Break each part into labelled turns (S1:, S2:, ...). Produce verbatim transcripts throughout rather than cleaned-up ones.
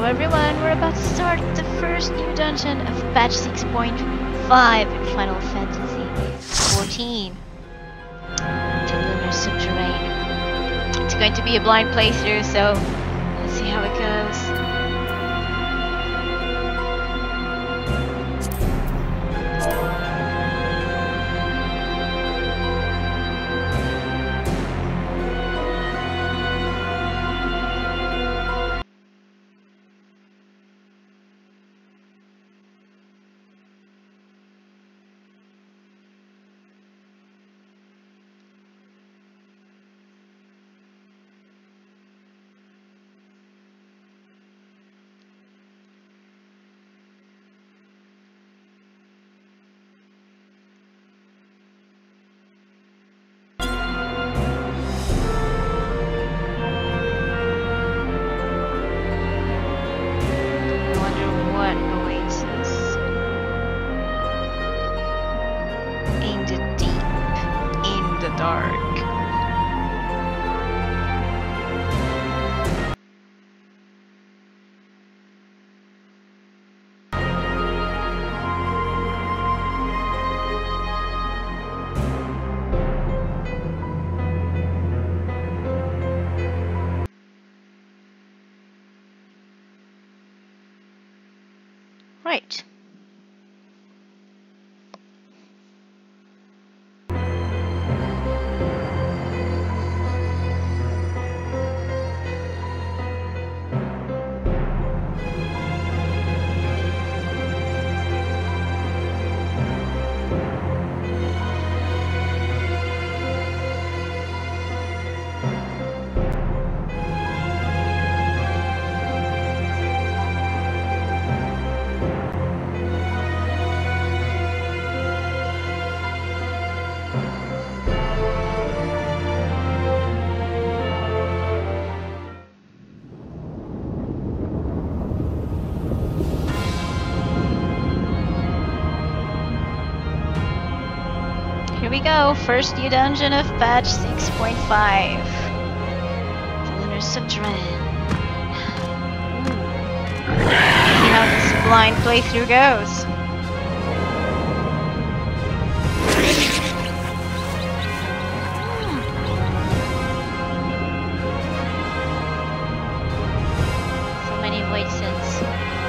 S1: everyone, we're about to start the first new dungeon of patch six point five in Final Fantasy fourteen. The Lunar Subterrane. It's going to be a blind playthrough, so let's see how it goes. Right. Here we go, first new dungeon of patch six point five. The Lunar Subterrane. See how this blind playthrough goes. So many voices.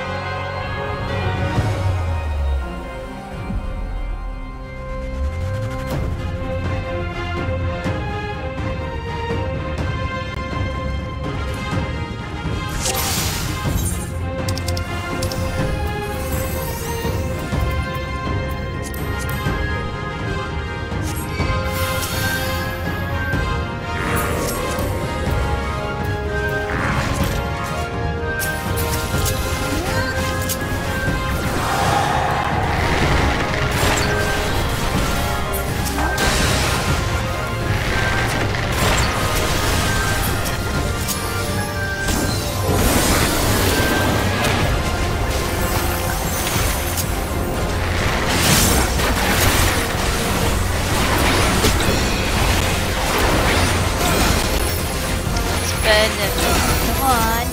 S1: Come on.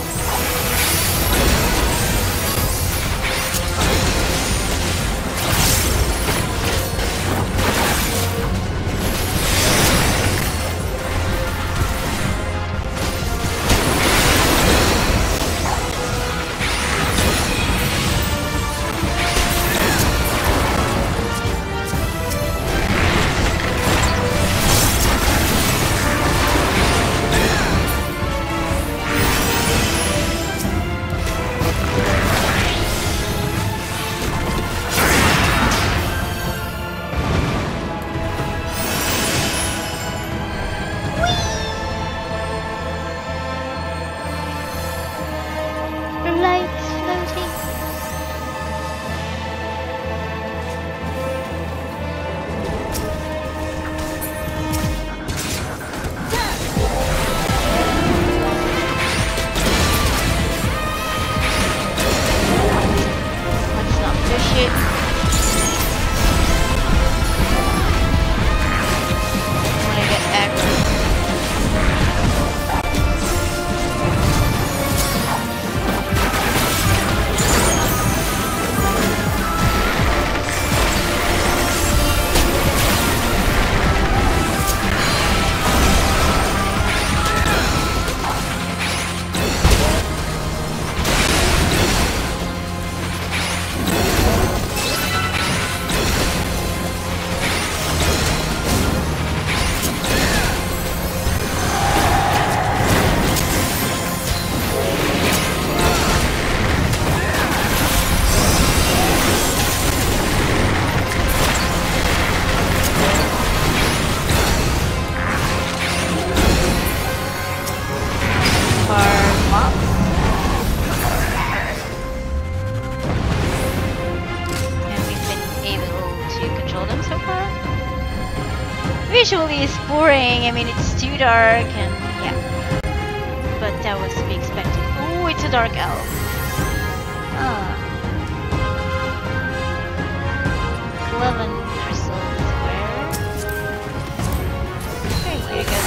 S1: story is boring. I mean, it's too dark and yeah. But that was to be expected. Oh, it's a dark elf. Ah. Eleven crystals. Where? Okay, here you go.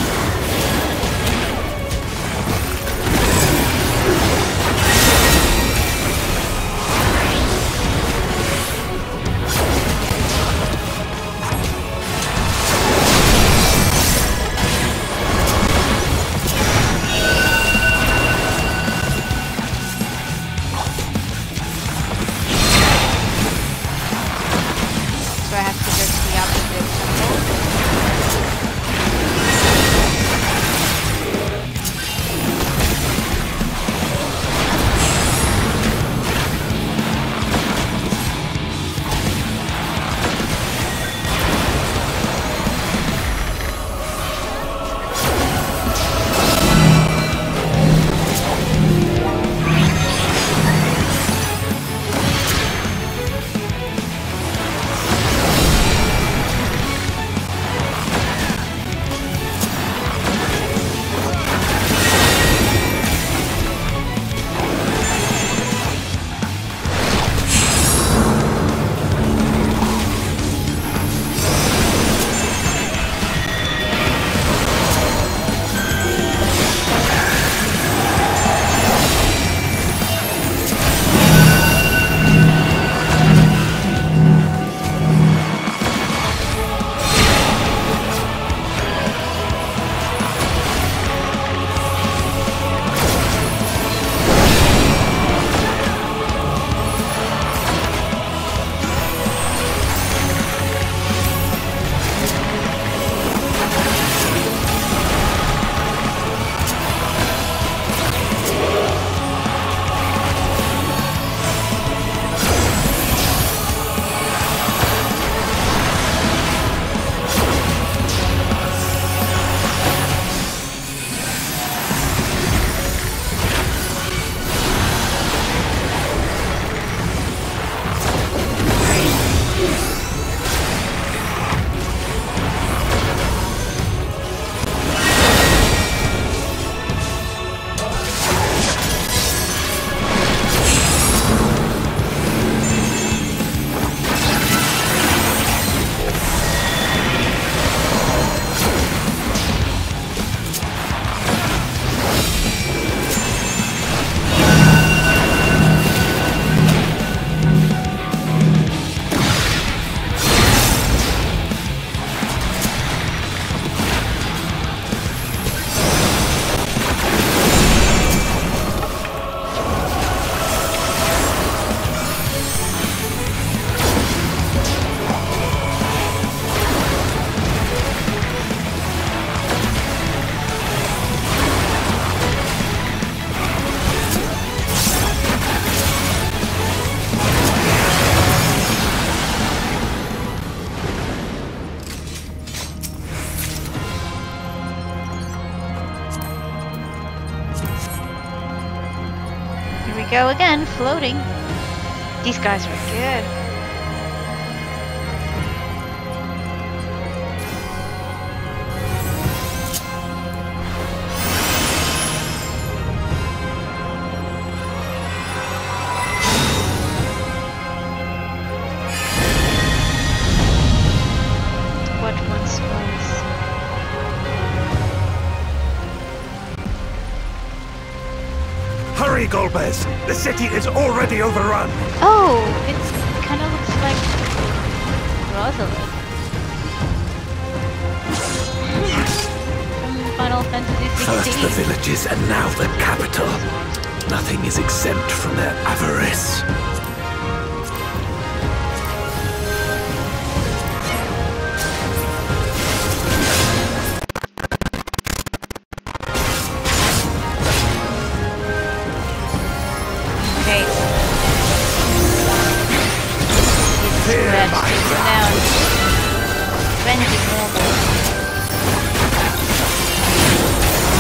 S1: Go again, floating. These guys are good. What once was.
S2: Hurry, Golbez! The city is already overrun!
S1: Oh, it kind of looks like Rosalind from Final Fantasy sixteen.
S2: First the villages and now the capital. Nothing is exempt from their avarice.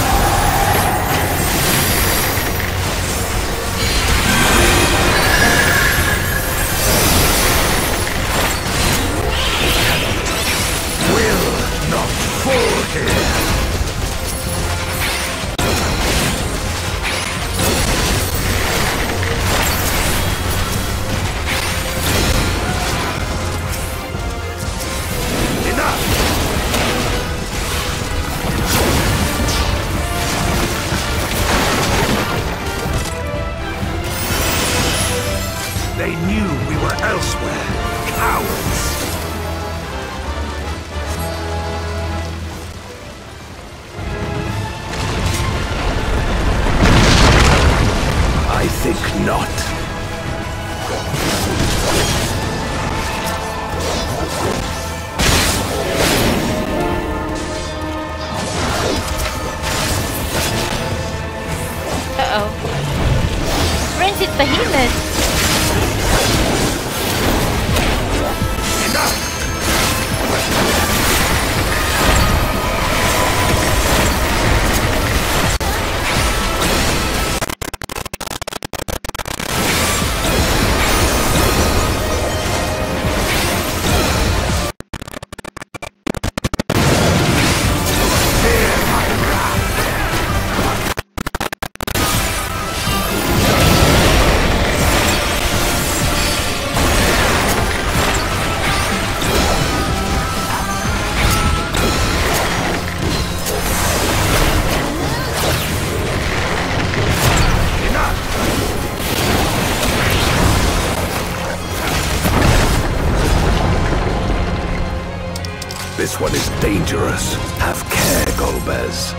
S1: Revenge is normal.
S2: not.
S1: Uh-oh. Rented behemoth!
S2: This one is dangerous. Have care, Golbez.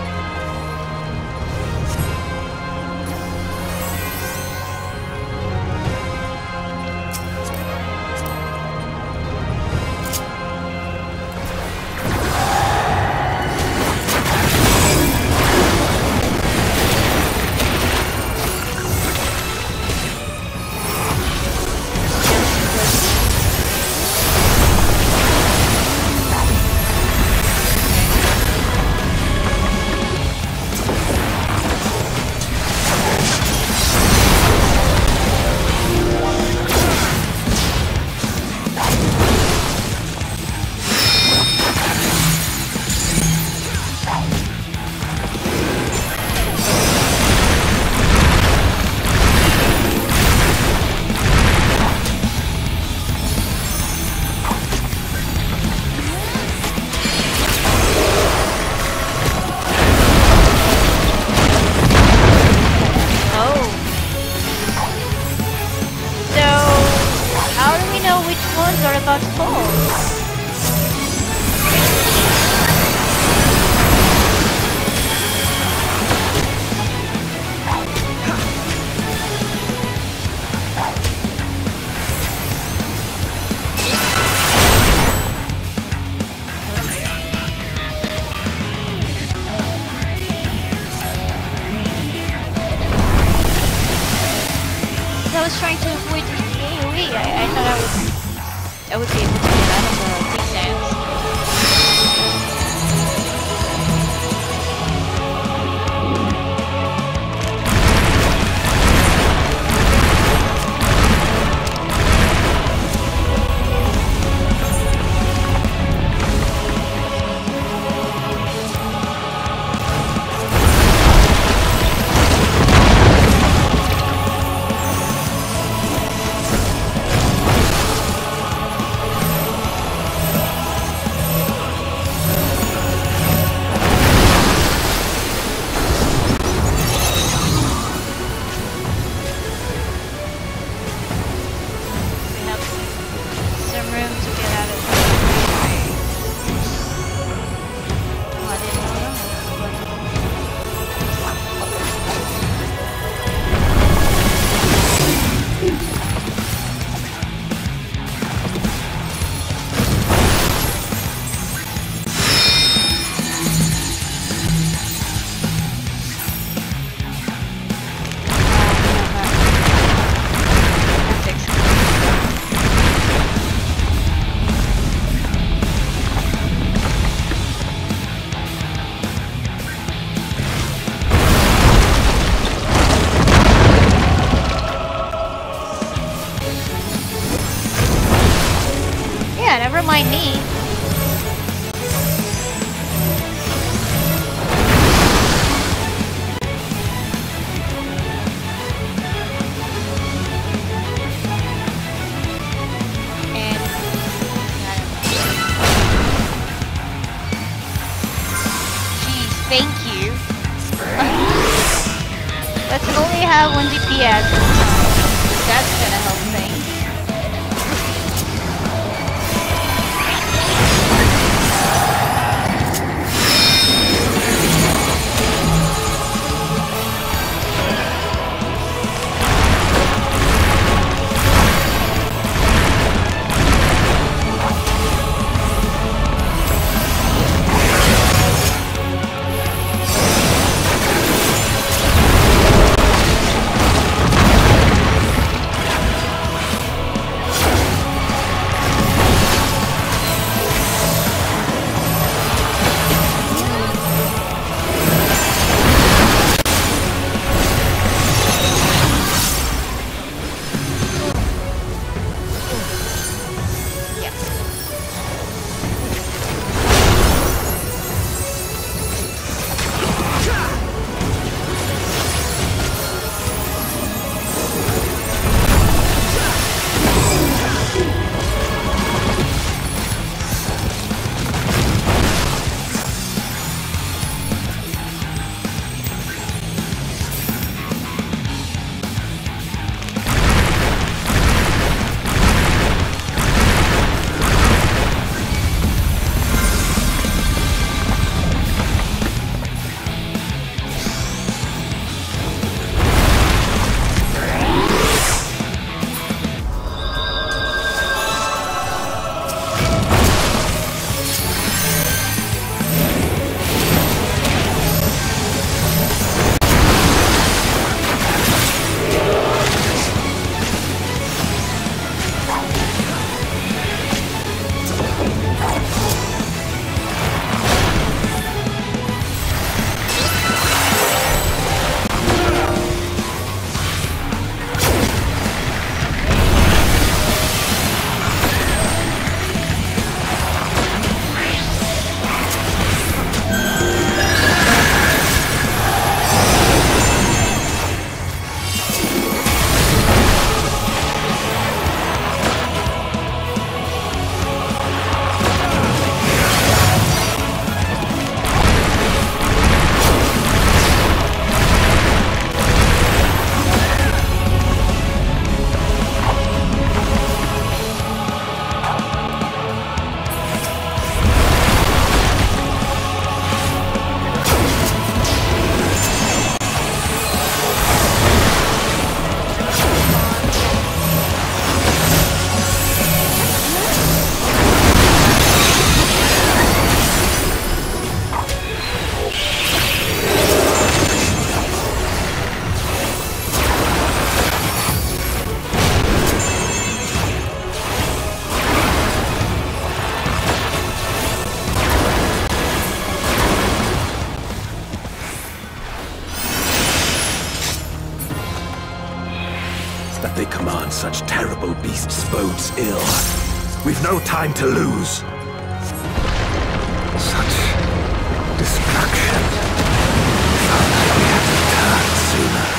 S1: I would be able to get out of the quicksands. Never mind me. And geez, thank you. Let's only have one D P S. That's gonna help things.
S2: they command such terrible beasts bodes ill. We've no time to lose. Such destruction. If only we had returned sooner.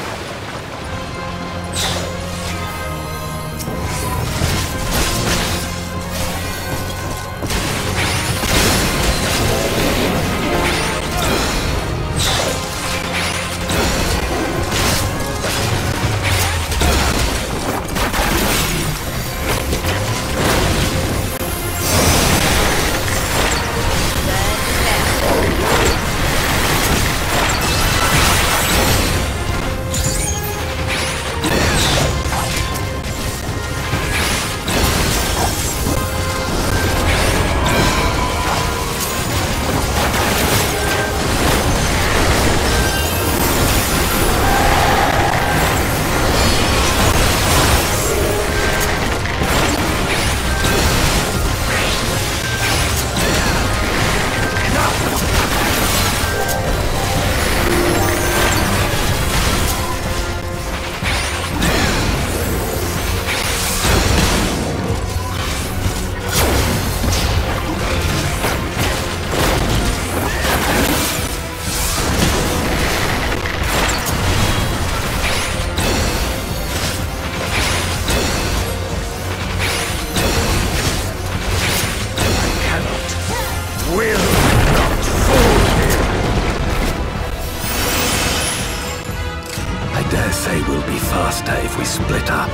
S2: If we split up.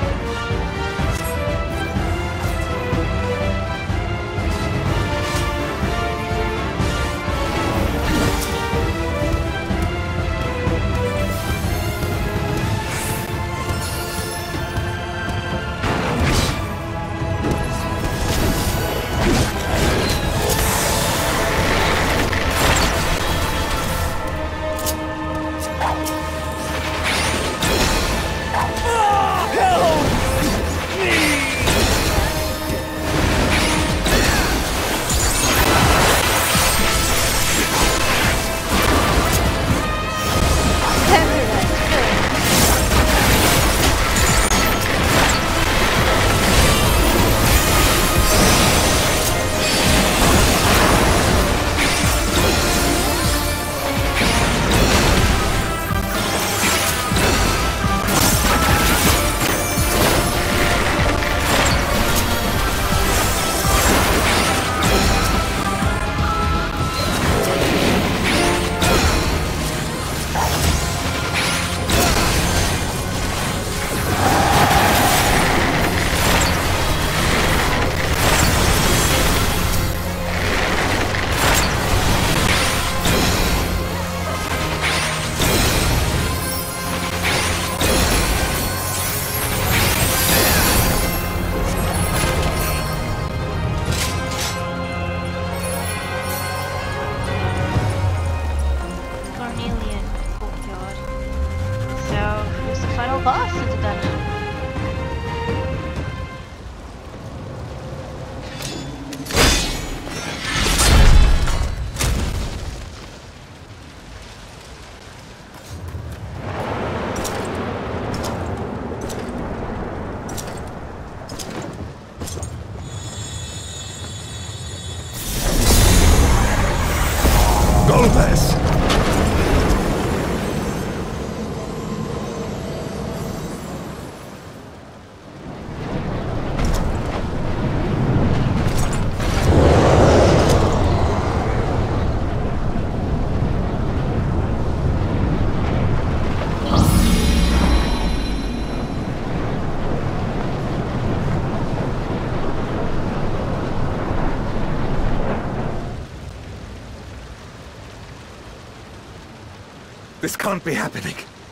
S2: This can't be happening.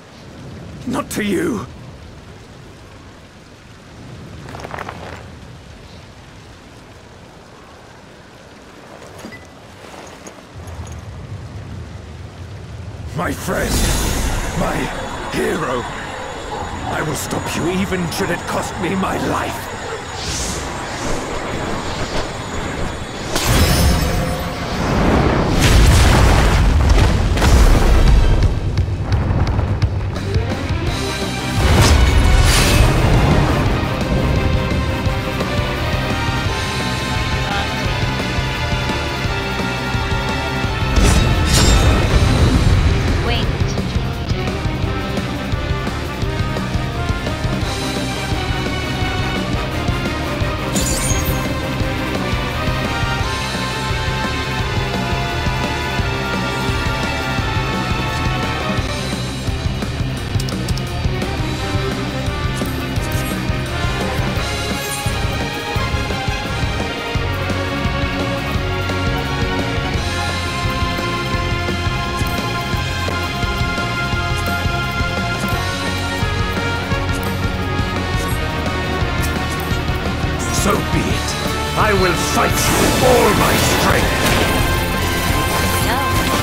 S2: Not to you. My friend, my hero. I will stop you even should it cost me my life. I will fight you with all my strength!
S1: No.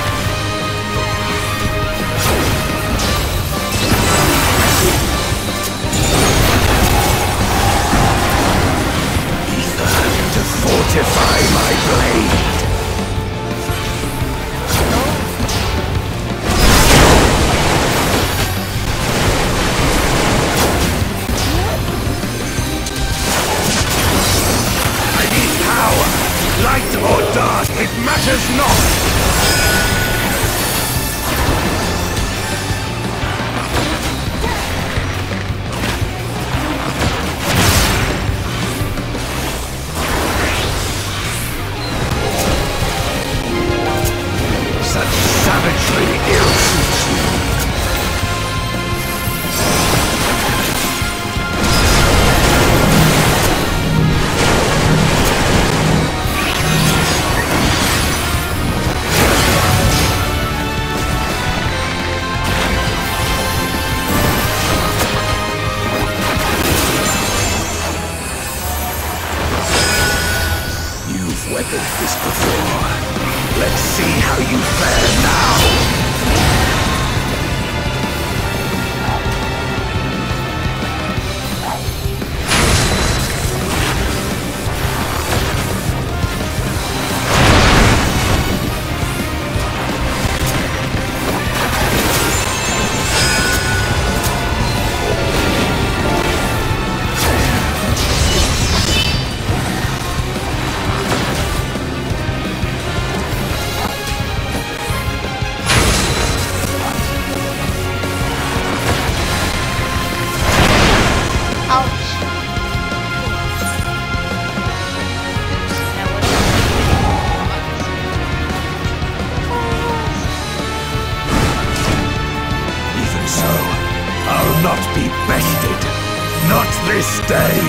S2: Ether to fortify my blade! Light or dark, it matters not! Such savagery ill-suits you. Weathered this before. Let's see how you fare now! Not be bested. Not this day.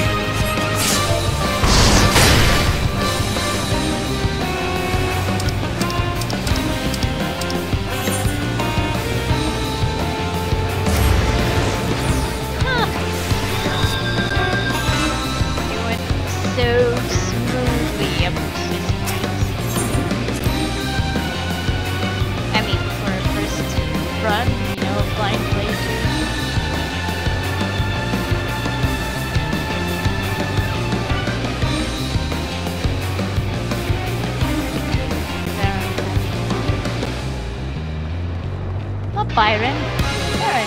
S1: Huh. You went so smoothly up to this point. I mean, for a first run, you know, blind playthrough. Byron. Farron.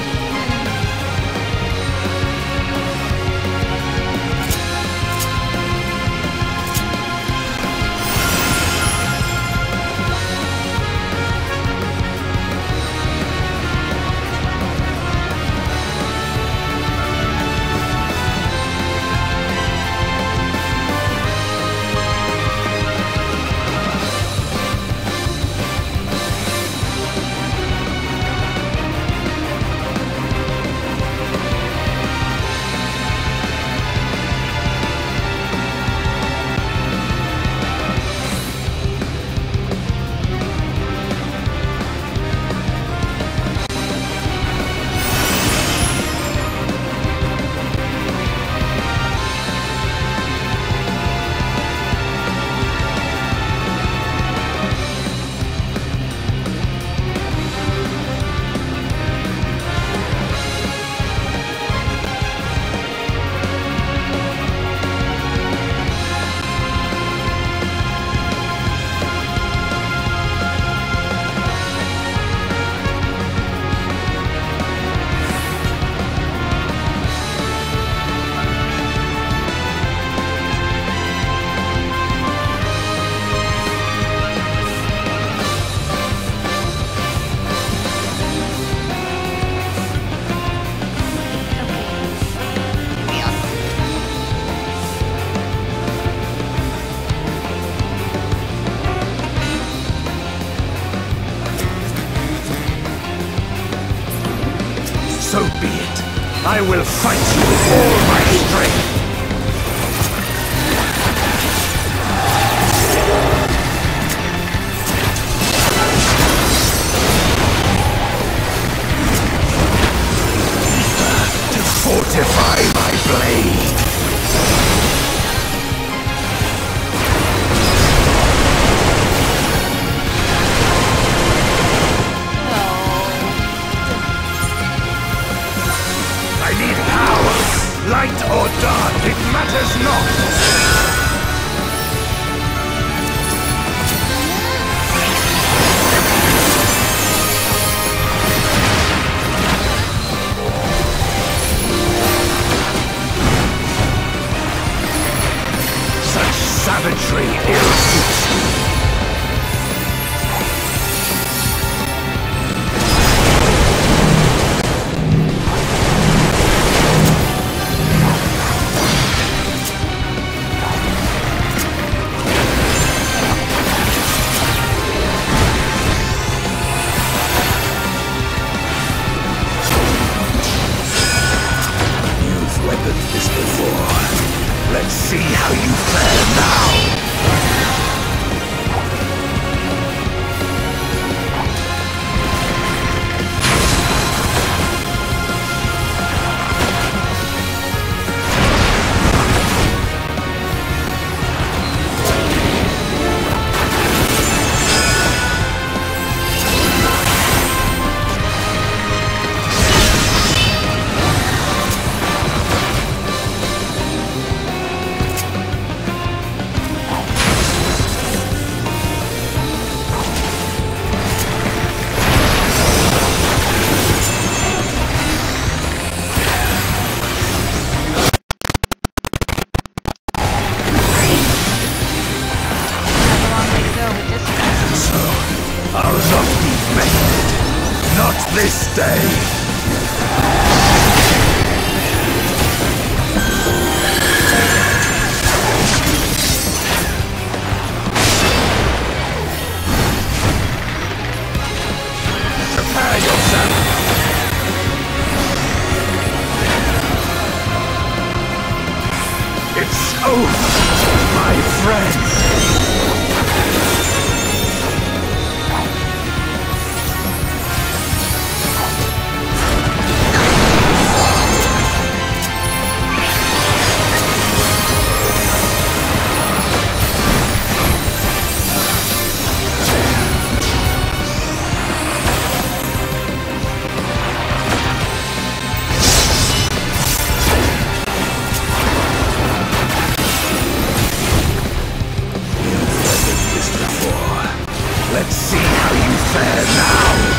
S2: So be it. I will fight you with all my strength. To fortify my blade. bested. Not this day. Prepare yourself. It's over, my friend. Let's see how you fare now!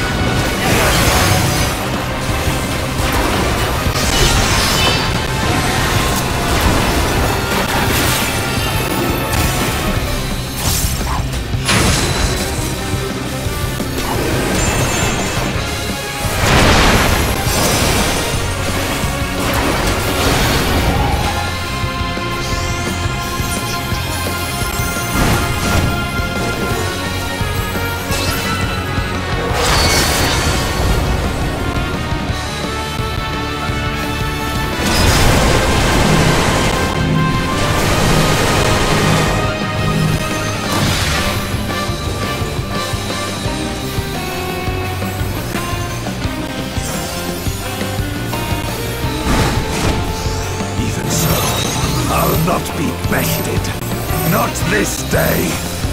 S2: I'll not be bested. Not this day.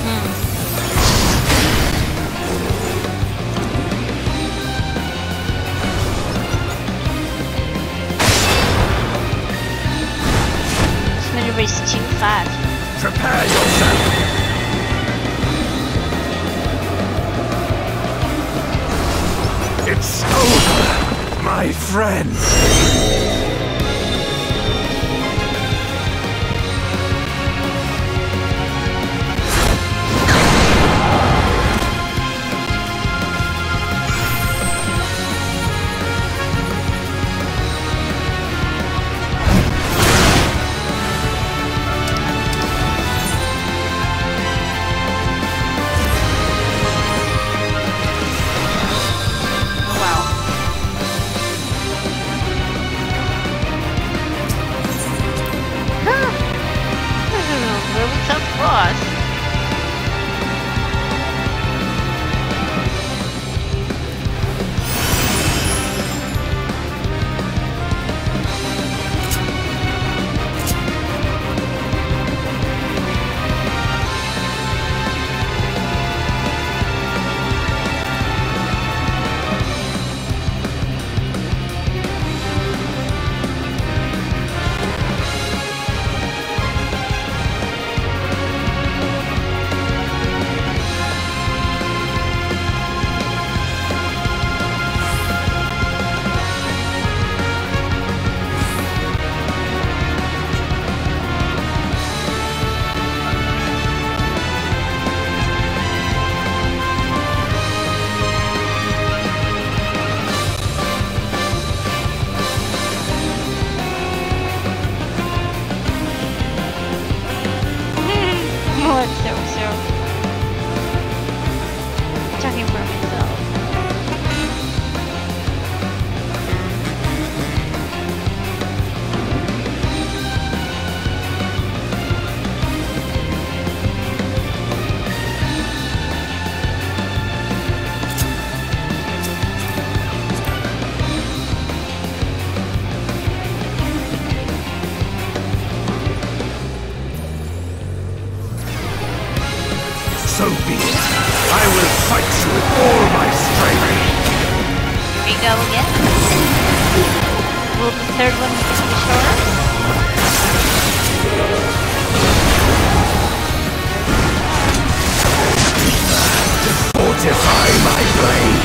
S1: This maneuver is too fast.
S2: Prepare yourself. It's over, my friend. So be it. I will fight you with all my strength.
S1: Here we go again. Will the third one be shorter?
S2: To fortify my blade.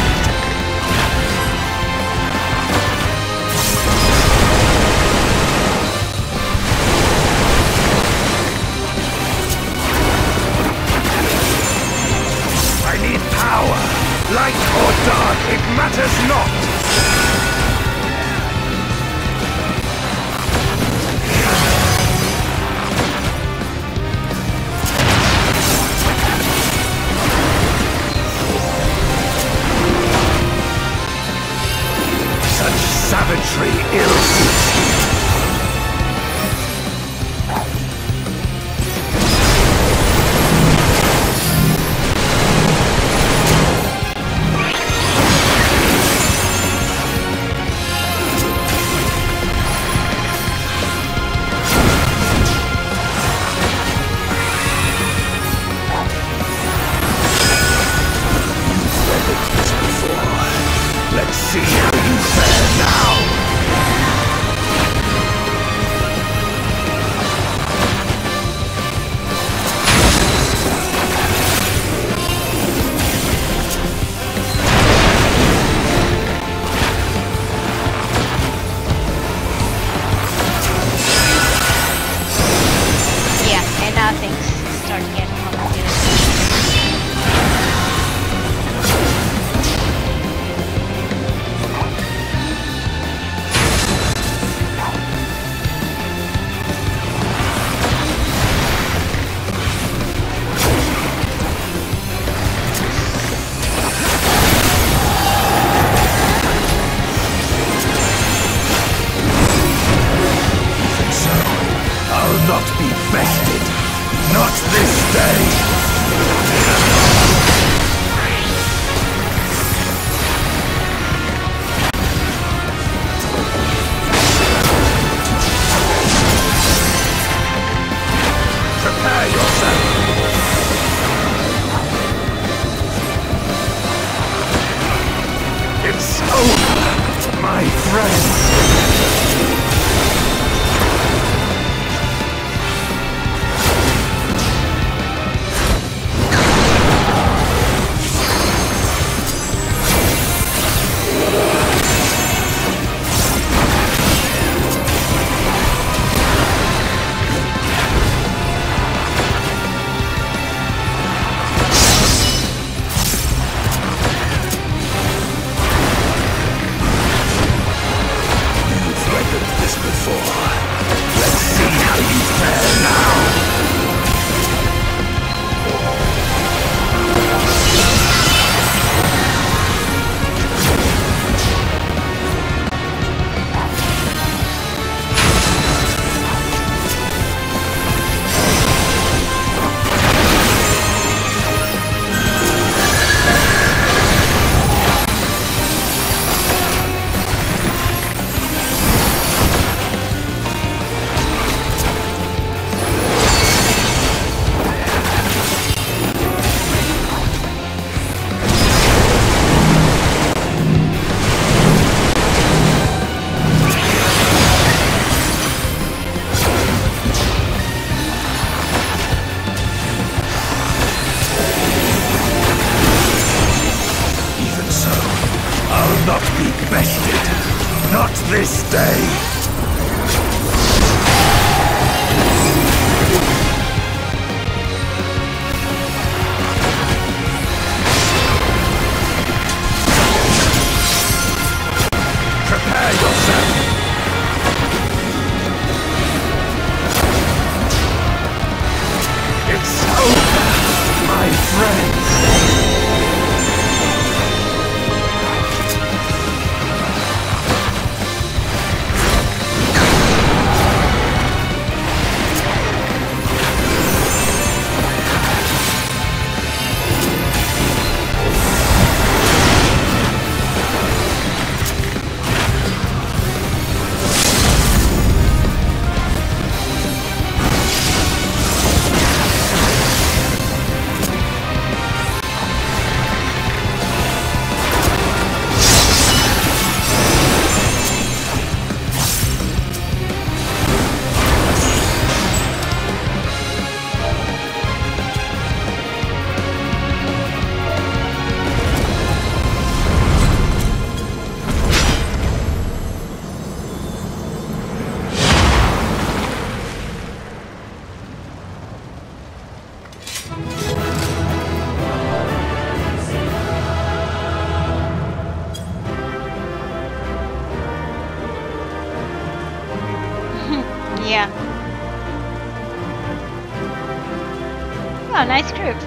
S2: Power, light or dark, it matters not! Such savagery ill suits you. Let's see how you fare now!
S1: Yeah, and now things start getting complicated.
S2: I'll not be bested. Not this day. Prepare yourself. It's over, my friend. Not be bested. Not this day. Prepare yourself. It's over, my friends.
S1: Yeah. Oh, nice group.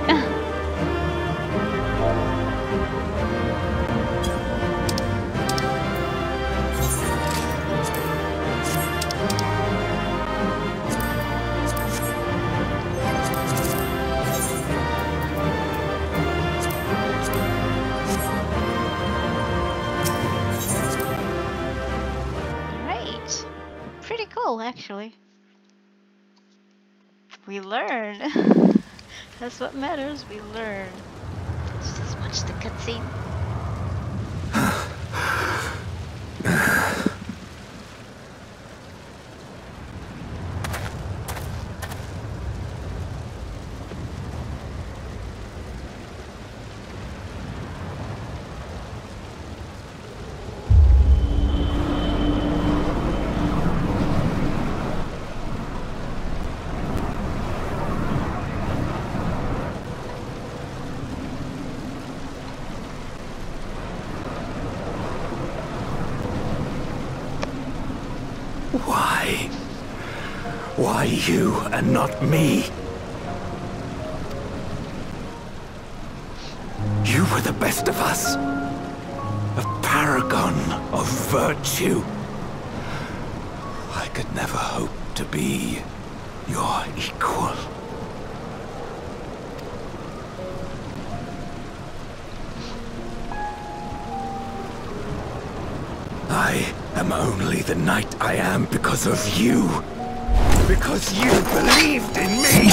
S1: Alright. Pretty cool, actually. We learn. That's what matters, we learn. Let's just watch the cutscene.
S2: Why? Why you and not me? You were the best of us. A paragon of virtue. I could never hope to be your equal. I am only the knight I am because of you. Because you believed in me.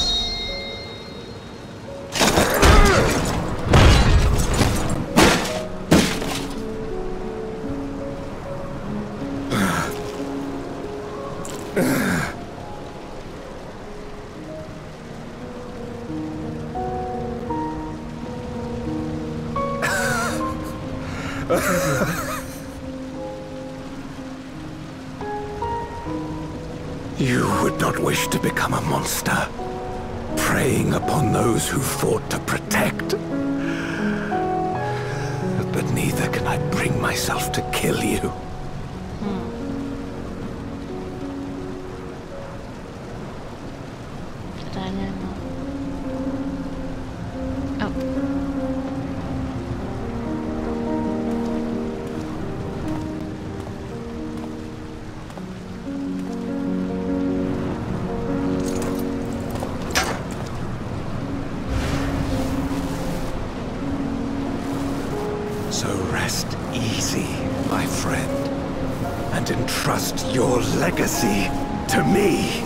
S2: You would not wish to become a monster, preying upon those who fought to protect. But neither can I bring myself to kill you.
S1: Hmm. Did I know? Oh.
S2: So rest easy, my friend, and entrust your legacy to me.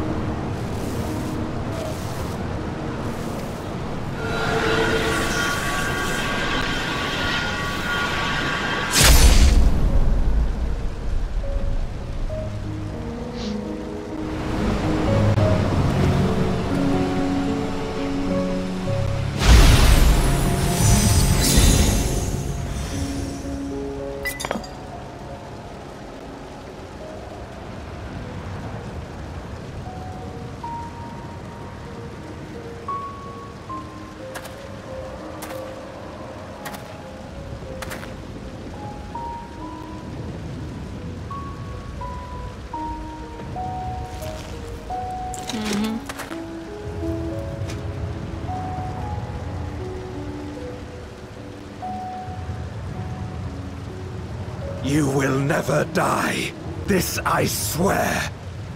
S2: You will never die. This I swear.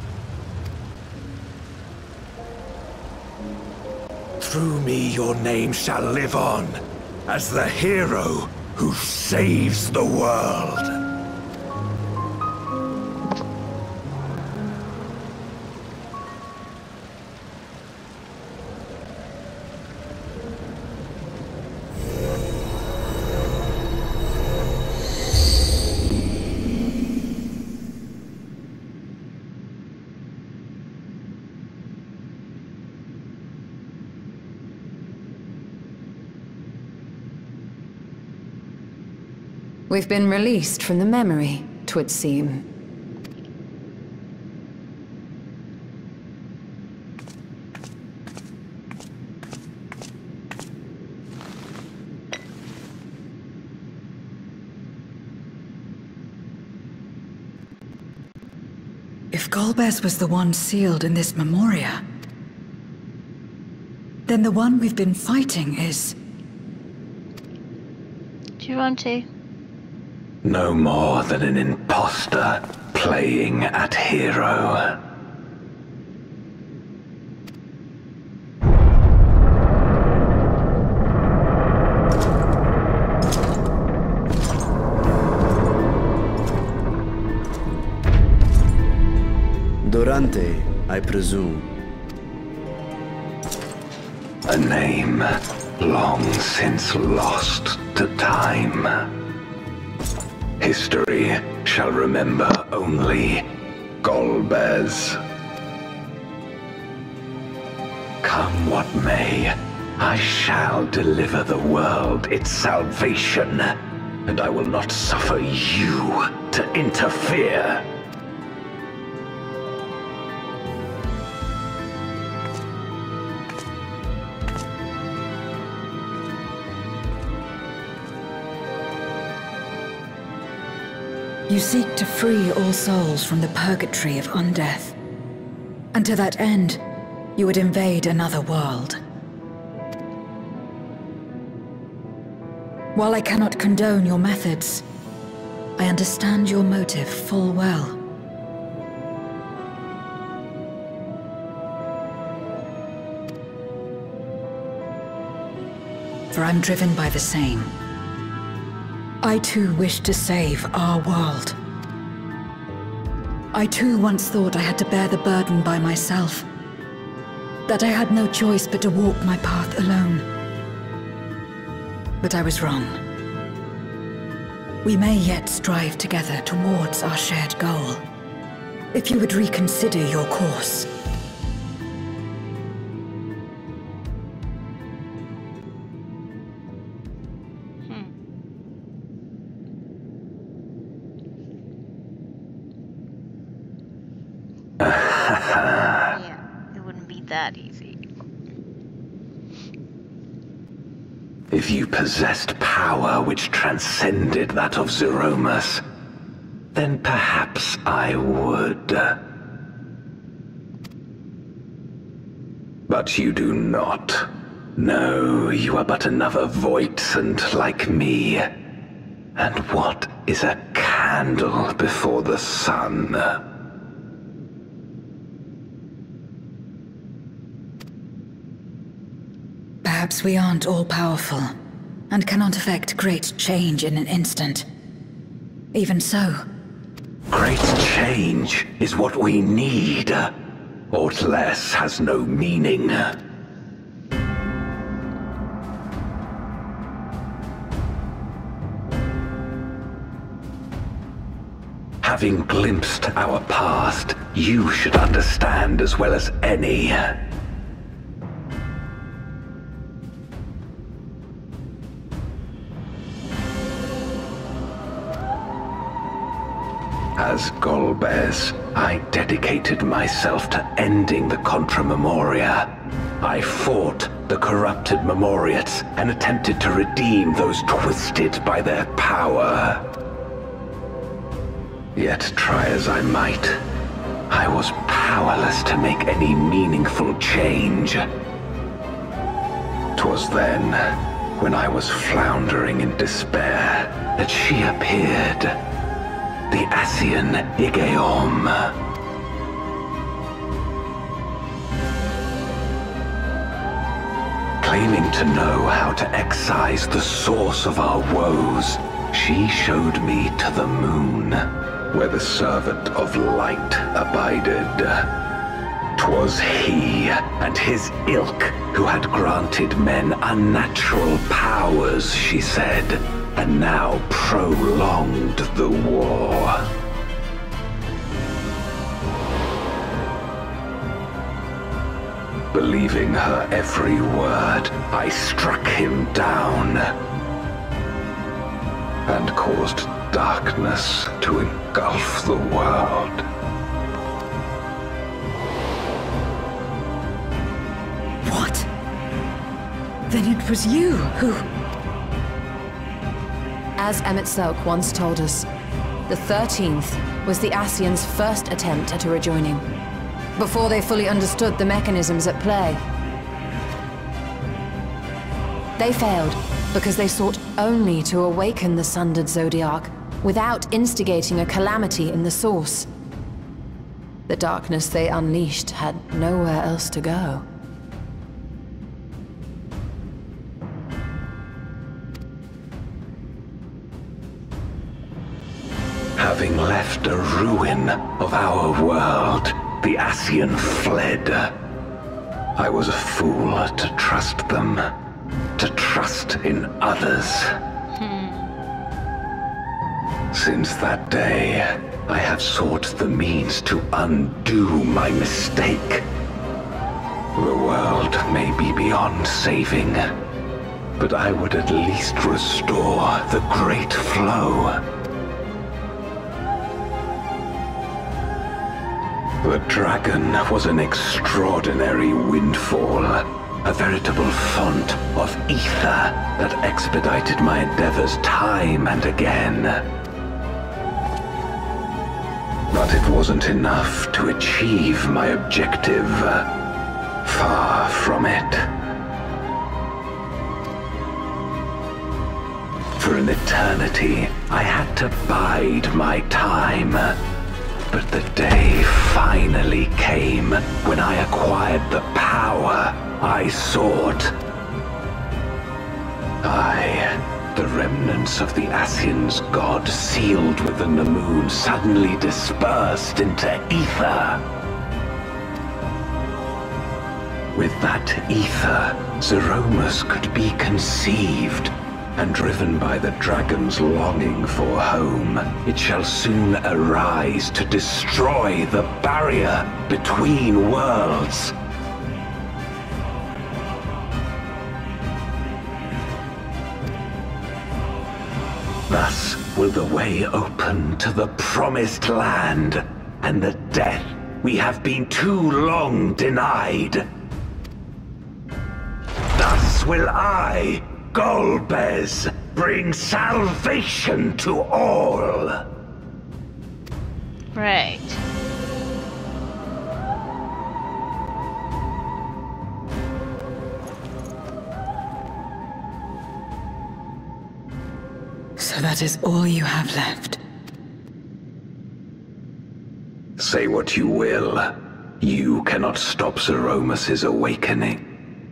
S2: Through me your name shall live on as the hero who saves the world.
S3: We've been released from the memory, 'twould seem. If Golbez was the one sealed in this memoria, then the one we've been fighting is...
S1: Do you want to?
S2: No more than an imposter playing at hero.
S4: Durante, I presume.
S2: A name long since lost to time. History shall remember only Golbez. Come what may, I shall deliver the world its salvation, and I will not suffer you to interfere.
S3: You seek to free all souls from the purgatory of undeath. And to that end, you would invade another world. While I cannot condone your methods, I understand your motive full well. For I'm driven by the same. I too wish to save our world. I too once thought I had to bear the burden by myself. That I had no choice but to walk my path alone. But I was wrong. We may yet strive together towards our shared goal. If you would reconsider your course.
S1: Yeah, it wouldn't be that easy.
S2: If you possessed power which transcended that of Zeromus, then perhaps I would. But you do not. No, you are but another Voidsent like me. And what is a candle before the sun?
S3: Perhaps we aren't all-powerful, and cannot effect great change in an instant. Even so...
S2: Great change is what we need. Aught less has no meaning. Having glimpsed our past, you should understand as well as any. As Golbez, I dedicated myself to ending the Contra Memoria. I fought the corrupted Memoriates and attempted to redeem those twisted by their power. Yet try as I might, I was powerless to make any meaningful change. 'Twas then, when I was floundering in despair, that she appeared. The Ascian Igeom. Claiming to know how to excise the source of our woes, she showed me to the moon, where the servant of light abided. 'Twas he and his ilk who had granted men unnatural powers, she said, and now prolonged the war. Believing her every word, I struck him down and caused darkness to engulf the world.
S3: What? Then it was you who...
S5: As Emmett Selk once told us, The thirteenth was the Ascians' first attempt at a rejoining, before they fully understood the mechanisms at play. They failed because they sought only to awaken the sundered Zodiac without instigating a calamity in the source. The darkness they unleashed had nowhere else to go.
S2: Having left a ruin of our world, the Ascian fled. I was a fool to trust them, to trust in others.
S1: Hmm.
S2: Since that day, I have sought the means to undo my mistake. The world may be beyond saving, but I would at least restore the Great Flow. The dragon was an extraordinary windfall, a veritable font of ether that expedited my endeavors time and again. But it wasn't enough to achieve my objective. Far from it. For an eternity, I had to bide my time. But the day finally came when I acquired the power I sought. I, the remnants of the Ascians' god sealed within the moon, suddenly dispersed into ether. With that ether, Zeromus could be conceived. And driven by the dragon's longing for home, it shall soon arise to destroy the barrier between worlds. Thus will the way open to the promised land, and the death we have been too long denied. Thus will I, Golbez, bring salvation to all.
S1: Right.
S3: So that is all you have left.
S2: Say what you will. You cannot stop Zeromus's awakening.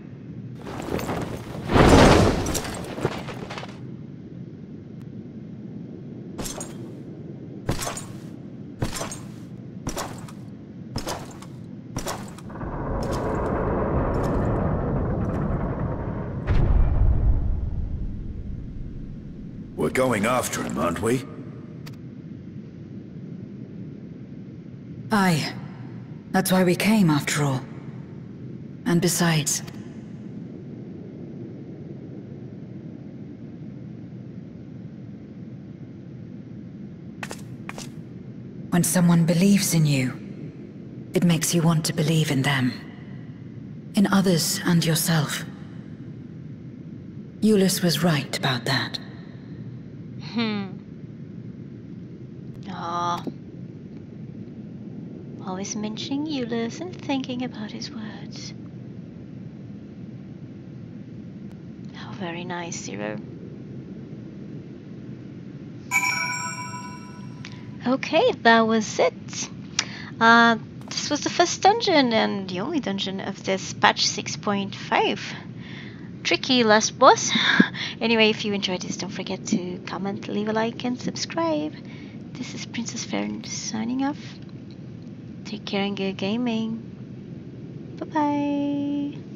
S6: We're going after him, aren't we?
S3: Aye. That's why we came, after all. And besides... when someone believes in you, it makes you want to believe in them. In others and yourself. Euless was right about that.
S1: Hmm. Ah. Always mentioning Euless and thinking about his words. How very nice, Zero. Okay, that was it. Uh, this was the first dungeon and the only dungeon of this patch six point five. Tricky last boss. Anyway, if you enjoyed this, don't forget to comment, leave a like, and subscribe. This is Princess Farron signing off. Take care and good gaming. Bye bye.